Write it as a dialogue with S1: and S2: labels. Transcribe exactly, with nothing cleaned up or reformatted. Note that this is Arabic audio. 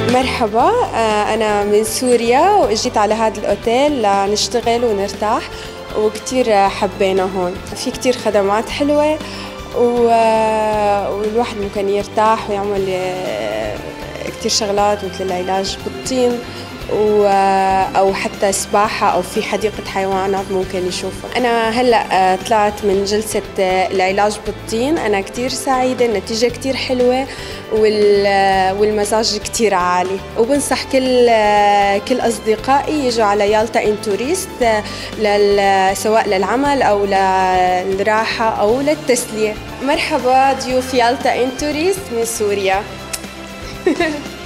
S1: مرحبا، أنا من سوريا وإجيت على هذا الأوتيل لنشتغل ونرتاح، وكتير حبينا هون. في كتير خدمات حلوة والواحد ممكن يرتاح ويعمل كتير شغلات مثل العلاج بالطين أو حتى سباحة أو في حديقة حيوانات ممكن يشوفها. أنا هلأ طلعت من جلسة العلاج بالطين، أنا كتير سعيدة، النتيجة كتير حلوة والمزاج كتير عالي، وبنصح كل كل أصدقائي يجوا على يالتا إن توريست سواء للعمل أو للراحة أو للتسلية. مرحبا ضيوف يالتا إن توريست من سوريا.